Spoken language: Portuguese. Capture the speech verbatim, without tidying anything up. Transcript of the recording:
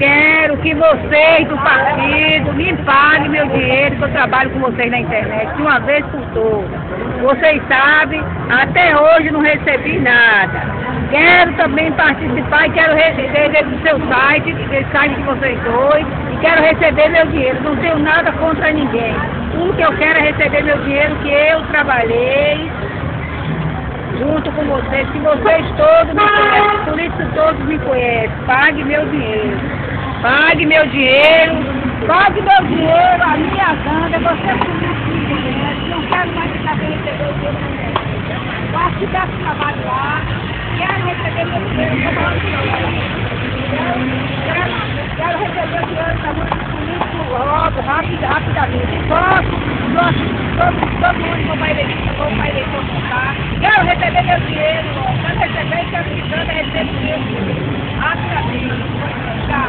quero que vocês do partido me paguem meu dinheiro, que eu trabalho com vocês na internet, de uma vez por todas. Vocês sabem, até hoje não recebi nada. Quero também participar e quero receber do seu site, desse site de vocês dois, e quero receber meu dinheiro. Não tenho nada contra ninguém. Tudo que eu quero é receber meu dinheiro que eu trabalhei junto com vocês, que vocês todos me conhecem, os políticos todos me conhecem. Pague meu dinheiro. Pague meu dinheiro. Pague meu dinheiro, a minha banda, você político me conhece. Não quero mais ficar sem receber o dinheiro. Acho que dá trabalho lá. Quero receber meu dinheiro. Quero, quero receber o dinheiro da música político logo, rápido, rapidamente. Posso, posso, todo, todo mundo que vai eleição, vou para eleição votar. Quero receber meu dinheiro, quero receber, quero receber, quero receber o dinheiro. Rapidamente.